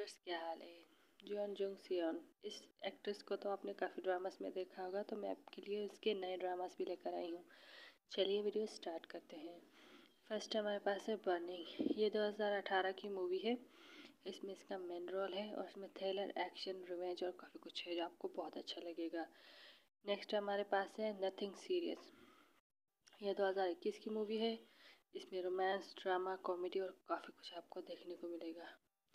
Viewers, क्या हाल है। John Jung सियोन, इस एक्ट्रेस को तो आपने काफ़ी ड्रामास में देखा होगा, तो मैं आपके लिए उसके नए ड्रामास भी लेकर आई हूँ। चलिए वीडियो स्टार्ट करते हैं। फर्स्ट हमारे पास है बर्निंग। ये 2018 की मूवी है। इसमें इसका मेन रोल है और इसमें थ्रिलर, एक्शन, रिवेंज और काफ़ी कुछ है जो आपको बहुत अच्छा लगेगा। नेक्स्ट हमारे पास है नथिंग सीरियस। यह 2021 की मूवी है। इसमें रोमांस, ड्रामा, कॉमेडी और काफ़ी कुछ आपको देखने को मिलेगा।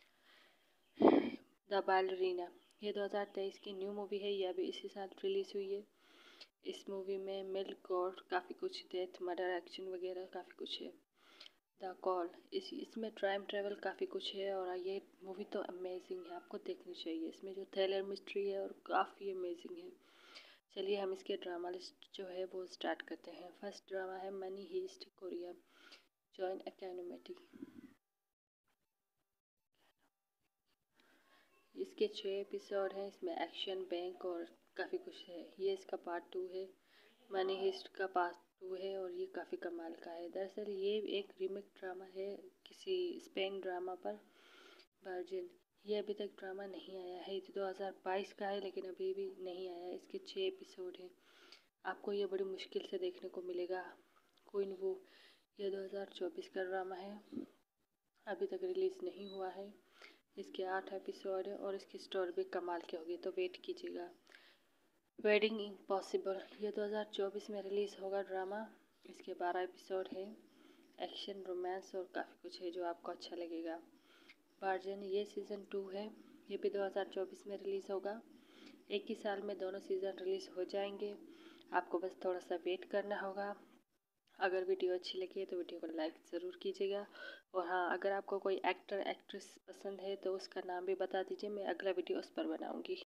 द बालरीना, ये 2023 की न्यू मूवी है। यह भी इसी साल रिलीज़ हुई है। इस मूवी में मिल्क और काफ़ी कुछ डेथ, मर्डर, एक्शन वगैरह काफ़ी कुछ है। द कॉल, इसमें टाइम ट्रेवल काफ़ी कुछ है और ये मूवी तो अमेजिंग है, आपको देखनी चाहिए। इसमें जो थ्रिलर मिस्ट्री है और काफ़ी अमेजिंग है। चलिए हम इसके ड्रामा लिस्ट जो है वो स्टार्ट करते हैं। फर्स्ट ड्रामा है मनी हीस्ट कोरिया, जॉइन एकेडमेटिक। इसके 6 एपिसोड हैं। इसमें एक्शन, बैंक और काफ़ी कुछ है। ये इसका पार्ट 2 है। मनी हिस्ट का पार्ट 2 है और ये काफ़ी कमाल का है। दरअसल ये एक रीमेक ड्रामा है किसी स्पेन ड्रामा पर, वर्जिन। ये अभी तक ड्रामा नहीं आया है। ये 2022 का है लेकिन अभी भी नहीं आया। इसके 6 एपिसोड हैं। आपको ये बड़ी मुश्किल से देखने को मिलेगा। क्वीन वू, ये 2024 का ड्रामा है, अभी तक रिलीज़ नहीं हुआ है। इसके 8 एपिसोड है और इसकी स्टोरी भी कमाल की होगी, तो वेट कीजिएगा। वेडिंग इम्पॉसिबल, ये 2024 में रिलीज़ होगा ड्रामा। इसके 12 एपिसोड है। एक्शन, रोमांस और काफ़ी कुछ है जो आपको अच्छा लगेगा। वर्जिन, ये सीज़न 2 है। ये भी 2024 में रिलीज़ होगा। एक ही साल में दोनों सीज़न रिलीज़ हो जाएंगे। आपको बस थोड़ा सा वेट करना होगा। अगर वीडियो अच्छी लगी तो वीडियो को लाइक ज़रूर कीजिएगा। और हाँ, अगर आपको कोई एक्टर एक्ट्रेस पसंद है तो उसका नाम भी बता दीजिए, मैं अगला वीडियो उस पर बनाऊँगी।